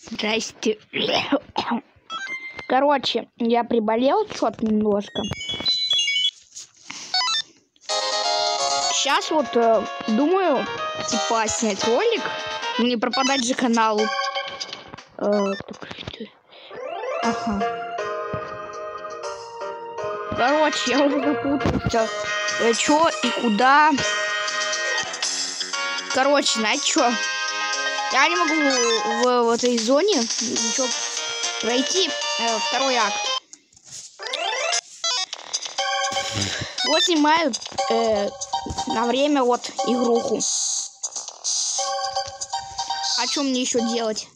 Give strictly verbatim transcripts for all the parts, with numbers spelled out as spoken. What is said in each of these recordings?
Здрасте. Короче, я приболел что-то немножко. Сейчас вот э, думаю, типа, снять ролик. Не пропадать же каналу. Э, ага. Короче, я уже запутался. Э, чё и куда. Короче, знаете что? Я не могу в, в этой зоне ничего пройти. Э, второй акт. Вот снимаю э, на время вот игруху. А что мне еще делать?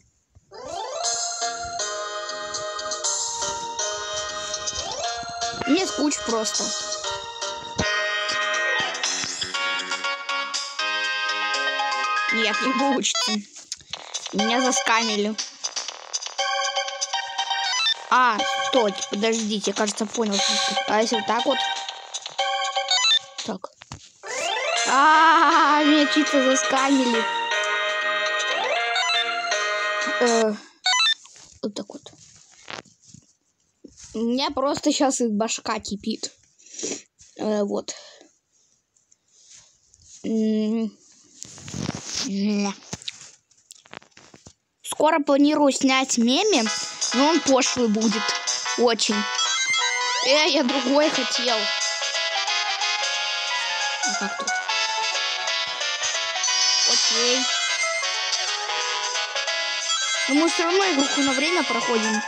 Мне скучно просто. Нет, не получится. Меня заскамили. А, стой, подождите, кажется, понял. А если вот так вот? Так. А, -а, -а меня чисто заскамили. Э, вот так вот. У меня просто сейчас и башка кипит. Э, вот. Скоро планирую снять меме, но он пошлый будет. Очень. Э, я другой хотел. А как тут? Окей. Но мы все равно игруху на время проходим.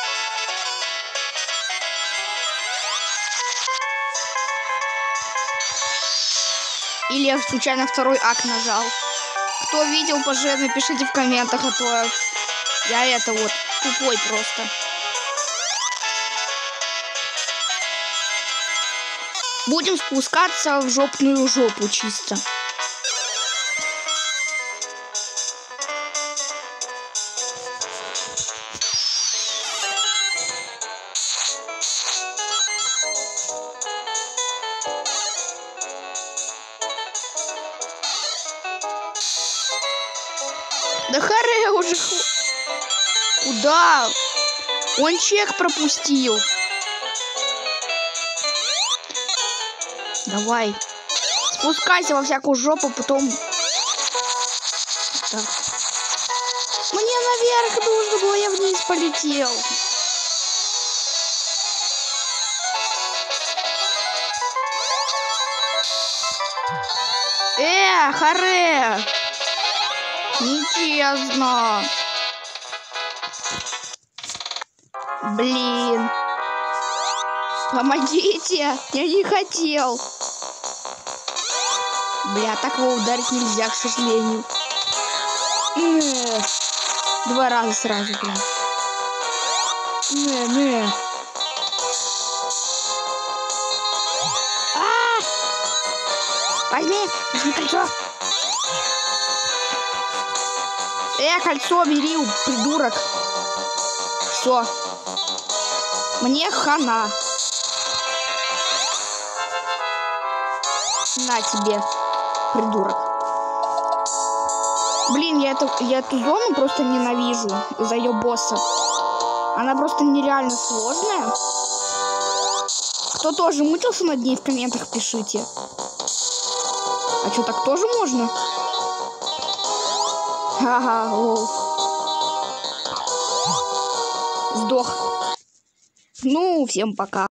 Или я случайно второй акт нажал. Кто видел, пожалуйста, напишите в комментах, а то я это вот тупой просто. Будем спускаться в жопную жопу чисто. Да харе уже. Куда? Он чек пропустил. Давай. Спускайся во всякую жопу, потом... Так. Мне наверх нужно было, я вниз полетел. Э, харе. Нечестно. Блин. Помогите. Я не хотел. Бля, так его ударить нельзя, к сожалению. Не. Два раза сразу, бля. Не, не. А! Возьми, возьми кольцо. Э, кольцо бери, придурок. Все. Мне хана. На тебе, придурок. Блин, я эту, я эту зону просто ненавижу из-за ее босса. Она просто нереально сложная. Кто тоже мучился над ней, в комментах пишите. А что, так тоже можно? Ага, лол. Сдох. Ну, всем пока.